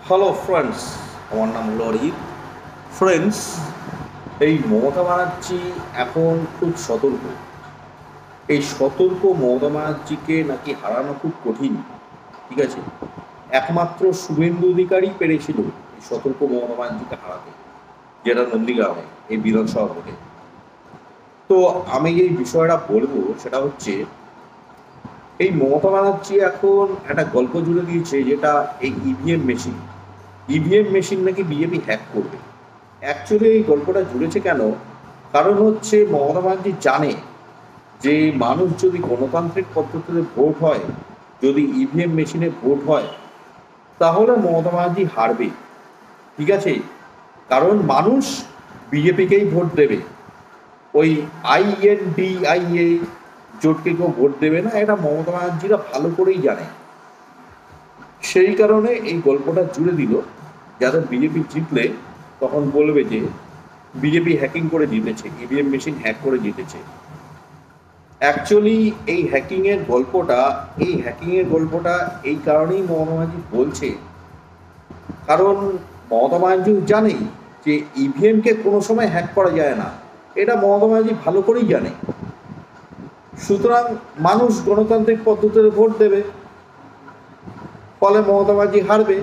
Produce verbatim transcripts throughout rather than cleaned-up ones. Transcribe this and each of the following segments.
Hello friends, আমার নাম হলো অরিজিৎ। ফ্রেন্ডস, এই মমতা ব্যানার্জি এখন খুব সতর্ক। এই সতর্ক মমতা ব্যানার্জিকে নাকি হারানো খুব কঠিন। ঠিক আছে, একমাত্র শুভেন্দু অধিকারী পেরেছিল এই সতর্ক মমতা ব্যানার্জিকে হারাতে, যেটা নন্দীগ্রামে এই বিধানসভা ভোটে। তো আমি এই বিষয়টা বলবো সেটা হচ্ছে, এই মমতা ব্যানার্জি এখন একটা গল্প জুড়ে দিয়েছে, যেটা এই ইভিএম মেশিন ইভিএম মেশিন নাকি বিজেপি হ্যাক করবে। অ্যাকচুয়ালি এই গল্পটা জুড়েছে কেন? কারণ হচ্ছে মমতা ব্যানার্জি জানে যে মানুষ যদি গণতান্ত্রিক পদ্ধতিতে ভোট হয়, যদি ইভিএম মেশিনে ভোট হয়, তাহলে মমতা ব্যানার্জি হারবে। ঠিক আছে, কারণ মানুষ বিজেপিকেই ভোট দেবে, ওই আইএনডিআইএ জোটকে কেউ ভোট দেবে না, এটা মমতা ব্যানার্জিরা ভালো করেই জানে। সেই কারণে এই গল্পটা জুড়ে দিল, যাতে বিজেপি জিতলে তখন বলবে যে বিজেপি হ্যাকিং করে জিতেছে, ইভিএম মেশিন হ্যাক করে জিতেছে। অ্যাকচুয়ালি এই হ্যাকিংয়ের গল্পটা এই হ্যাকিংয়ের গল্পটা এই কারণেই মমতা ব্যানার্জি বলছে, কারণ মমতা ব্যানার্জি জানেই যে ইভিএমকে কোনো সময় হ্যাক করা যায় না, এটা মমতা ব্যানার্জি ভালো করেই জানে। সুতরাং মানুষ গণতান্ত্রিক পদ্ধতিতে ভোট দেবে, ফলে মমতা ব্যানার্জি হারবে।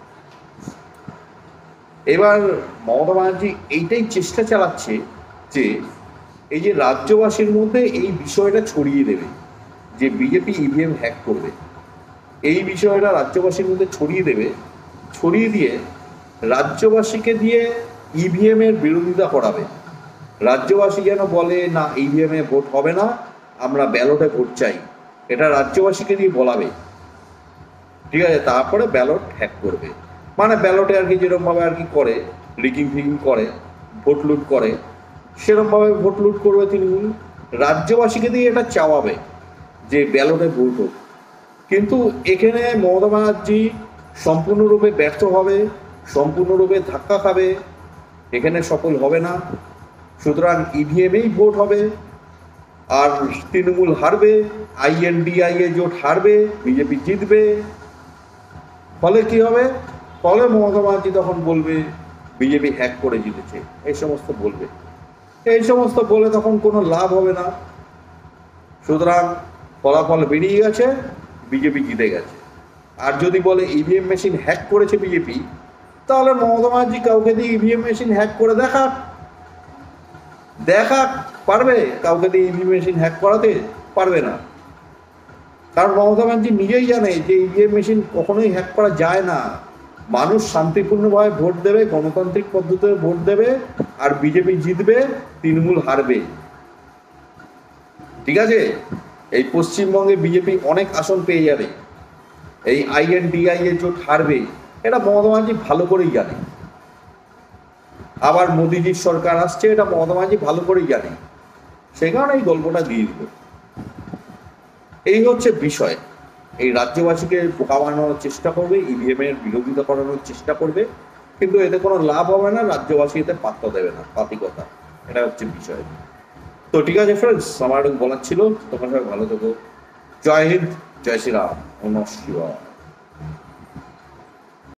এবার মমতা ব্যানার্জি এইটাই চেষ্টা চালাচ্ছে যে এই যে রাজ্যবাসীর মধ্যে এই বিষয়টা ছড়িয়ে দেবে যে বিজেপি ইভিএম হ্যাক করবে, এই বিষয়টা রাজ্যবাসীর মধ্যে ছড়িয়ে দেবে। ছড়িয়ে দিয়ে রাজ্যবাসীকে দিয়ে ইভিএম এর বিরোধিতা করাবে। রাজ্যবাসী যেন বলে না, ইভিএম এ ভোট হবে না, আমরা ব্যালটে ভোট চাই, এটা রাজ্যবাসীকে দিয়ে বলাবে। ঠিক আছে, তারপরে ব্যালট হ্যাক করবে। মানে ব্যালটে আর কি যেরকমভাবে আর কি করে, লিকিং ফিকিং করে, ভোট লুট করে, সেরকমভাবে ভোট লুট করবে তৃণমূল। রাজ্যবাসীকে দিয়ে এটা চাওয়াবে যে ব্যালটে ভোট হোক। কিন্তু এখানে মমতা ব্যানার্জি সম্পূর্ণরূপে ব্যর্থ হবে, সম্পূর্ণরূপে ধাক্কা খাবে, এখানে সফল হবে না। সুতরাং ইভিএমেই ভোট হবে, আর তৃণমূল হারবে, আইএনডিআইএ জোট হারবে, বিজেপি জিতবে। ফলে কি হবে? ফলে মমতা ব্যানার্জি তখন বলবে বিজেপি হ্যাক করে জিতেছে, এই সমস্ত বলবে। এই সমস্ত বলে তখন কোনো লাভ হবে না। সুতরাং ফলাফল বেরিয়ে গেছে, বিজেপি জিতে গেছে। আর যদি বলে ইভিএম মেশিন হ্যাক করেছে বিজেপি, তাহলে মমতা ব্যানার্জি কাউকে দিয়ে ইভিএম মেশিন হ্যাক করে দেখা দেখা পারবে? কাউকে দিয়ে ইভিএম মেশিন হ্যাক করাতে পারবে না। কারণ মমতা ব্যানার্জি নিজেই জানে যে ইভিএম মেশিন কখনোই হ্যাক করা যায় না। মানুষ শান্তিপূর্ণভাবে ভোট দেবে, গণতান্ত্রিক পদ্ধতিতে ভোট দেবে, আর বিজেপি জিতবে, তৃণমূল হারবে। ঠিক আছে, এই পশ্চিমবঙ্গে বিজেপি অনেক আসন পেয়ে যাবে, এই আইএনডিআইএ জোট হারবে, এটা মমতা ব্যানার্জি ভালো করেই জানে। আবার মোদিজির সরকার আসছে, এটা মমতা ব্যানার্জি ভালো করেই জানে। সেই কারণে এই গল্পটা দিয়ে দিল। এই হচ্ছে বিষয়। এই রাজ্যবাসীকে বোকা বানানোর চেষ্টা করবে, ইভিএম এর বিরোধিতা করানোর চেষ্টা করবে, কিন্তু এতে কোনো লাভ হবে না, রাজ্যবাসী এতে পাত্তা দেবে না, পাতিকতা। এটা হচ্ছে বিষয়। তো ঠিক আছে ফ্রেন্ডস, আমার বলার ছিল। তখন সবাই ভালো থেকো। জয় হিন্দ, জয় শ্রীরাম, নমঃ শিবায়।